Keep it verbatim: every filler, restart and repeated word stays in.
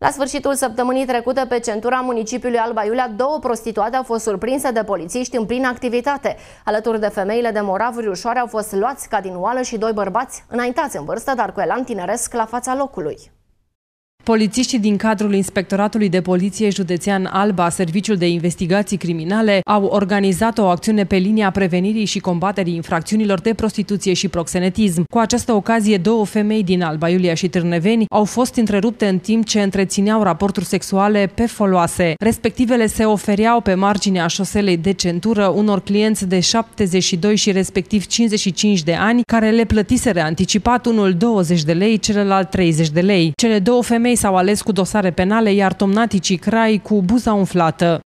La sfârșitul săptămânii trecute, pe centura municipiului Alba Iulia, două prostituate au fost surprinse de polițiști în plină activitate. Alături de femeile de moravuri ușoare au fost luați ca din oală și doi bărbați înaintați în vârstă, dar cu elan tineresc, la fața locului. Polițiștii din cadrul Inspectoratului de Poliție Județean Alba, Serviciul de Investigații Criminale, au organizat o acțiune pe linia prevenirii și combaterii infracțiunilor de prostituție și proxenetism. Cu această ocazie, două femei din Alba Iulia și Târnăveni au fost întrerupte în timp ce întrețineau raporturi sexuale pe foloase. Respectivele se ofereau pe marginea șoselei de centură unor clienți de șaptezeci și doi și respectiv cincizeci și cinci de ani, care le plătiseră anticipat, unul douăzeci de lei, celălalt treizeci de lei. Cele două femei s-au ales cu dosare penale, iar tomnaticii crai cu buza umflată.